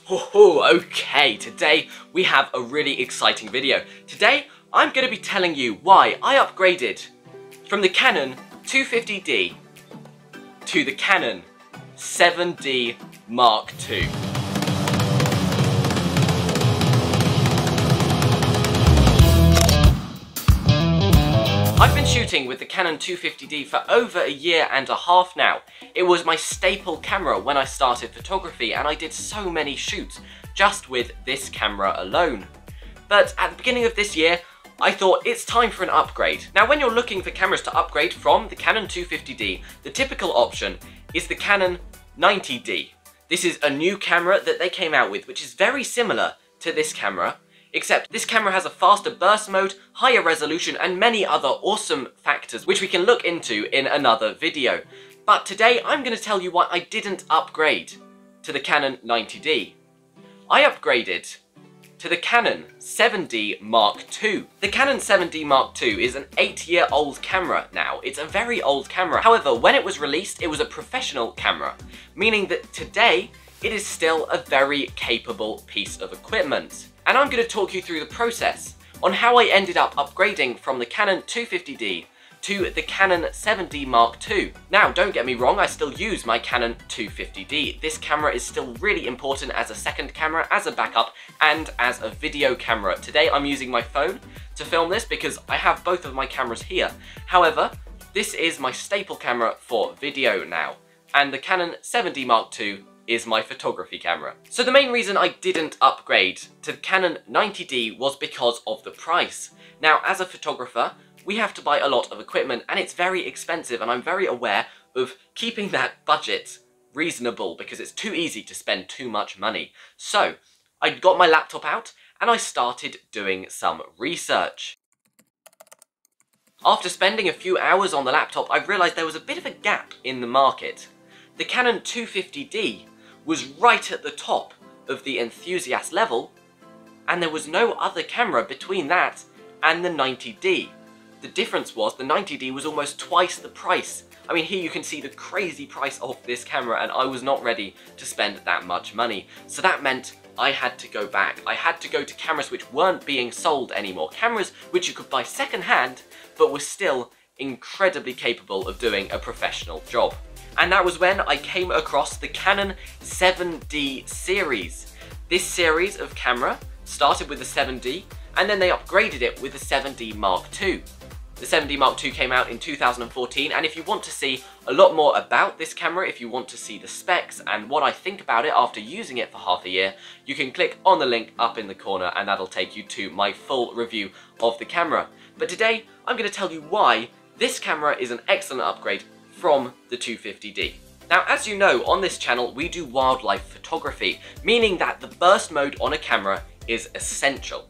Okay, today we have a really exciting video. Today I'm going to be telling you why I upgraded from the Canon 250D to the Canon 7D Mark II. I've been shooting with the Canon 250D for over a year and a half now. It was my staple camera when I started photography, and I did so many shoots just with this camera alone. But at the beginning of this year, I thought it's time for an upgrade. Now, when you're looking for cameras to upgrade from the Canon 250D, the typical option is the Canon 90D. This is a new camera that they came out with, which is very similar to this camera, except this camera has a faster burst mode, higher resolution, and many other awesome factors which we can look into in another video. But today I'm going to tell you why I didn't upgrade to the Canon 90D. I upgraded to the Canon 7D Mark II. The Canon 7D Mark II is an 8-year-old camera now. It's a very old camera. However, when it was released, it was a professional camera, meaning that today it is still a very capable piece of equipment. And I'm going to talk you through the process on how I ended up upgrading from the Canon 250D to the Canon 7D Mark II. Now, don't get me wrong, I still use my Canon 250D. This camera is still really important as a second camera, as a backup, and as a video camera. Today I'm using my phone to film this because I have both of my cameras here. However, this is my staple camera for video now, and the Canon 7D Mark II is my photography camera. So the main reason I didn't upgrade to the Canon 90D was because of the price. Now, as a photographer, we have to buy a lot of equipment, and it's very expensive, and I'm very aware of keeping that budget reasonable because it's too easy to spend too much money. So I got my laptop out and I started doing some research. After spending a few hours on the laptop, I realised there was a bit of a gap in the market. The Canon 250D was right at the top of the enthusiast level, and there was no other camera between that and the 90D. The difference was the 90D was almost twice the price. I mean, here you can see the crazy price of this camera, and I was not ready to spend that much money. So that meant I had to go back. I had to go to cameras which weren't being sold anymore. Cameras which you could buy second-hand, but were still incredibly capable of doing a professional job. And that was when I came across the Canon 7D series. This series of camera started with the 7D, and then they upgraded it with the 7D Mark II. The 7D Mark II came out in 2014, and if you want to see a lot more about this camera, if you want to see the specs and what I think about it after using it for half a year, you can click on the link up in the corner and that'll take you to my full review of the camera. But today, I'm going to tell you why this camera is an excellent upgrade from the 250D. Now, as you know, on this channel we do wildlife photography, meaning that the burst mode on a camera is essential.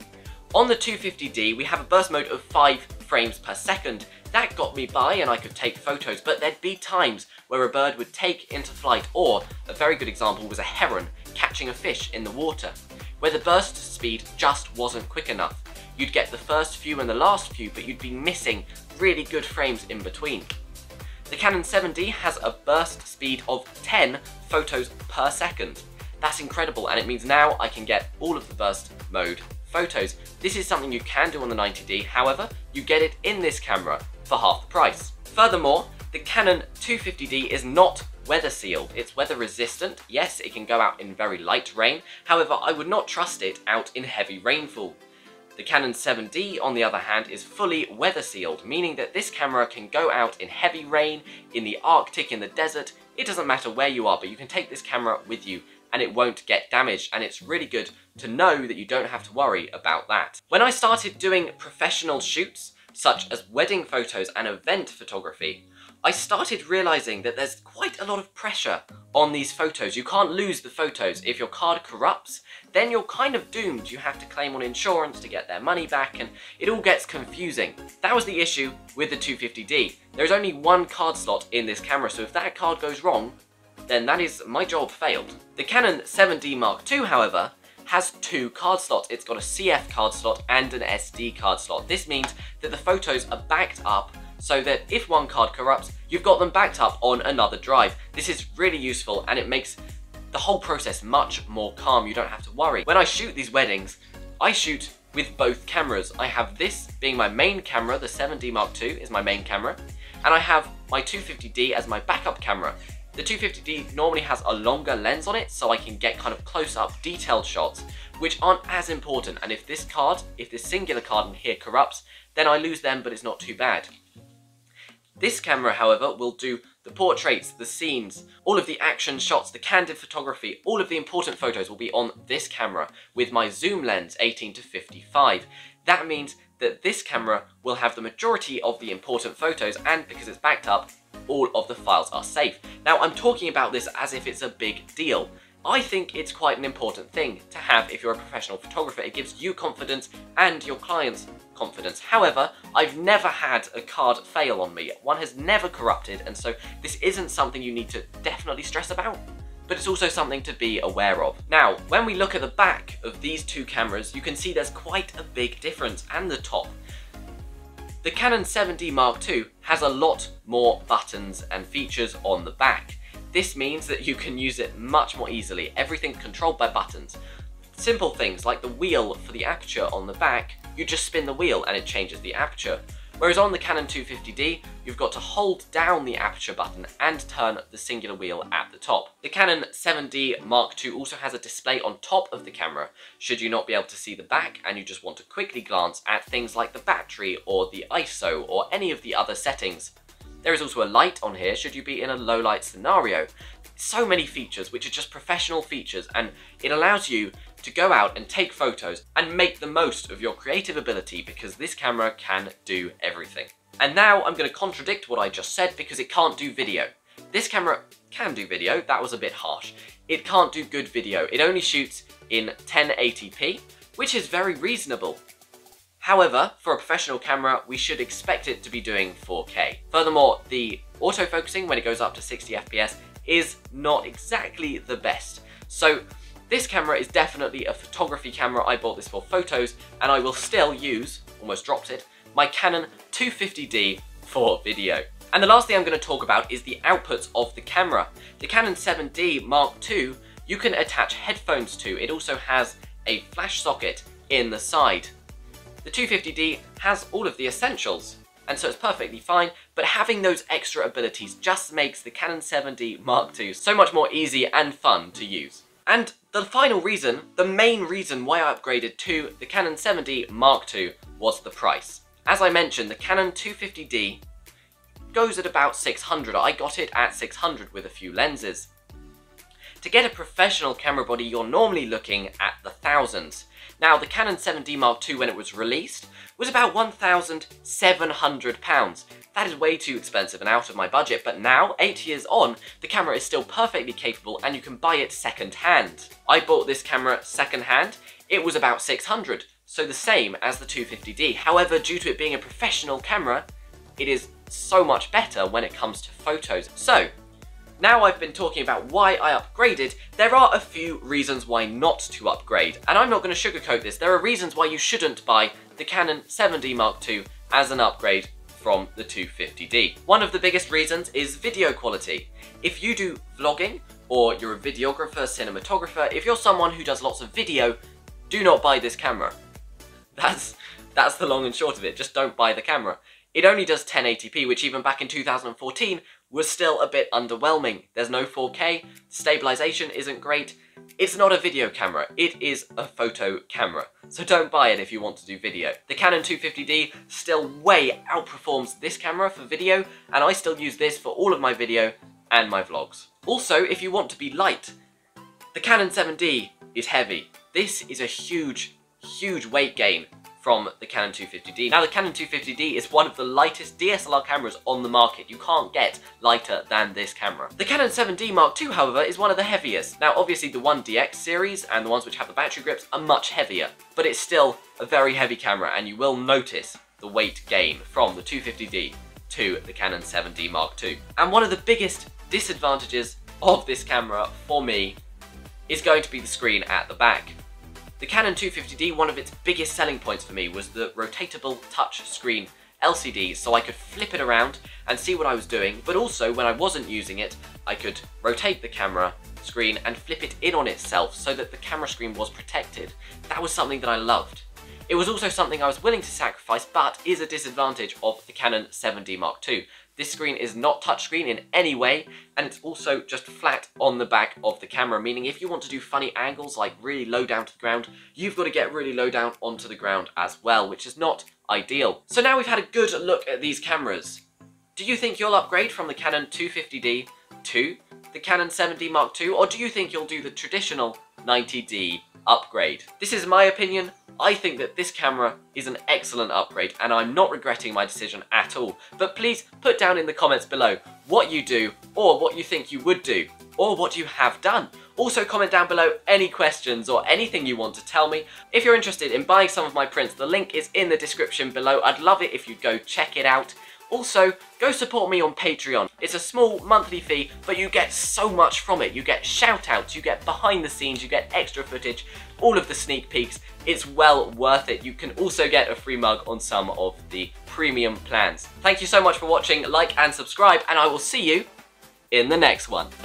On the 250D we have a burst mode of 5 frames per second. That got me by and I could take photos, but there'd be times where a bird would take into flight, or a very good example was a heron catching a fish in the water, where the burst speed just wasn't quick enough. You'd get the first few and the last few, but you'd be missing really good frames in between. The Canon 7D has a burst speed of 10 photos per second. That's incredible, and it means now I can get all of the burst mode photos. This is something you can do on the 90D, however, you get it in this camera for half the price. Furthermore, the Canon 250D is not weather sealed. It's weather resistant. Yes, it can go out in very light rain, however, I would not trust it out in heavy rainfall. The Canon 7D, on the other hand, is fully weather sealed, meaning that this camera can go out in heavy rain, in the Arctic, in the desert. It doesn't matter where you are, but you can take this camera with you and it won't get damaged, and it's really good to know that you don't have to worry about that. When I started doing professional shoots, such as wedding photos and event photography, I started realizing that there's quite a lot of pressure on these photos. You can't lose the photos. If your card corrupts, then you're kind of doomed. You have to claim on insurance to get their money back, and it all gets confusing. That was the issue with the 250D. There's only one card slot in this camera, so if that card goes wrong, then that is my job failed. The Canon 7D Mark II, however, has 2 card slots. It's got a CF card slot and an SD card slot. This means that the photos are backed up so that if one card corrupts, you've got them backed up on another drive. This is really useful, and it makes the whole process much more calm. You don't have to worry. When I shoot these weddings, I shoot with both cameras. I have this being my main camera, the 7D Mark II is my main camera, and I have my 250D as my backup camera. The 250D normally has a longer lens on it, so I can get kind of close-up, detailed shots, which aren't as important, and if this singular card in here corrupts, then I lose them, but it's not too bad. This camera, however, will do the portraits, the scenes, all of the action shots, the candid photography, all of the important photos will be on this camera with my zoom lens 18-55. That means that this camera will have the majority of the important photos, and because it's backed up, all of the files are safe. Now, I'm talking about this as if it's a big deal. I think it's quite an important thing to have if you're a professional photographer. It gives you confidence and your clients confidence. However, I've never had a card fail on me. One has never corrupted, and so this isn't something you need to definitely stress about, but it's also something to be aware of. Now, when we look at the back of these two cameras, you can see there's quite a big difference, and the top. The Canon 7D Mark II has a lot more buttons and features on the back. This means that you can use it much more easily, everything controlled by buttons. Simple things like the wheel for the aperture on the back, you just spin the wheel and it changes the aperture. Whereas on the Canon 250D, you've got to hold down the aperture button and turn the singular wheel at the top. The Canon 7D Mark II also has a display on top of the camera, should you not be able to see the back and you just want to quickly glance at things like the battery or the ISO or any of the other settings. There is also a light on here should you be in a low light scenario. So many features which are just professional features, and it allows you to go out and take photos and make the most of your creative ability, because this camera can do everything. And now I'm going to contradict what I just said because it can't do video. This camera can do video, that was a bit harsh. It can't do good video, it only shoots in 1080p, which is very reasonable. However, for a professional camera, we should expect it to be doing 4K. Furthermore, the autofocusing when it goes up to 60 FPS is not exactly the best. So this camera is definitely a photography camera. I bought this for photos, and I will still use, almost dropped it, my Canon 250D for video. And the last thing I'm going to talk about is the outputs of the camera. The Canon 7D Mark II, you can attach headphones to. It also has a flash socket in the side. The 250D has all of the essentials, and so it's perfectly fine, but having those extra abilities just makes the Canon 7D Mark II so much more easy and fun to use. And the final reason, the main reason why I upgraded to the Canon 7D Mark II was the price. As I mentioned, the Canon 250D goes at about 600. I got it at 600 with a few lenses. To get a professional camera body, you're normally looking at the thousands. Now, the Canon 7D Mark II, when it was released, was about £1,700. That is way too expensive and out of my budget, but now, 8 years on, the camera is still perfectly capable and you can buy it second-hand. I bought this camera second-hand. It was about 600, so the same as the 250D. However, due to it being a professional camera, it is so much better when it comes to photos. So, now I've been talking about why I upgraded, there are a few reasons why not to upgrade. And I'm not going to sugarcoat this, there are reasons why you shouldn't buy the Canon 7D Mark II as an upgrade from the 250D. One of the biggest reasons is video quality. If you do vlogging, or you're a videographer, cinematographer, if you're someone who does lots of video, do not buy this camera. That's the long and short of it, just don't buy the camera. It only does 1080p, which even back in 2014 was still a bit underwhelming. There's no 4K, stabilization isn't great. It's not a video camera, it is a photo camera. So don't buy it if you want to do video. The Canon 250D still way outperforms this camera for video, and I still use this for all of my video and my vlogs. Also, if you want to be light, the Canon 7D is heavy. This is a huge, huge weight gain from the Canon 250D. Now, the Canon 250D is one of the lightest DSLR cameras on the market. You can't get lighter than this camera. The Canon 7D Mark II, however, is one of the heaviest. Now, obviously the 1DX series and the ones which have the battery grips are much heavier, but it's still a very heavy camera, and you will notice the weight gain from the 250D to the Canon 7D Mark II. And one of the biggest disadvantages of this camera, for me, is going to be the screen at the back. The Canon 250D, one of its biggest selling points for me was the rotatable touch screen LCD, so I could flip it around and see what I was doing, but also when I wasn't using it, I could rotate the camera screen and flip it in on itself so that the camera screen was protected. That was something that I loved. It was also something I was willing to sacrifice, but is a disadvantage of the Canon 7D Mark II. This screen is not touchscreen in any way, and it's also just flat on the back of the camera, meaning if you want to do funny angles, like really low down to the ground, you've got to get really low down onto the ground as well, which is not ideal. So now we've had a good look at these cameras. Do you think you'll upgrade from the Canon 250D to the Canon 7D Mark II, or do you think you'll do the traditional 90D upgrade? This is my opinion. I think that this camera is an excellent upgrade, and I'm not regretting my decision at all. But please put down in the comments below what you do, or what you think you would do, or what you have done. Also comment down below any questions or anything you want to tell me. If you're interested in buying some of my prints, the link is in the description below. I'd love it if you'd go check it out. Also, go support me on Patreon. It's a small monthly fee, but you get so much from it. You get shout-outs, you get behind the scenes, you get extra footage, all of the sneak peeks. It's well worth it. You can also get a free mug on some of the premium plans. Thank you so much for watching. Like and subscribe, and I will see you in the next one.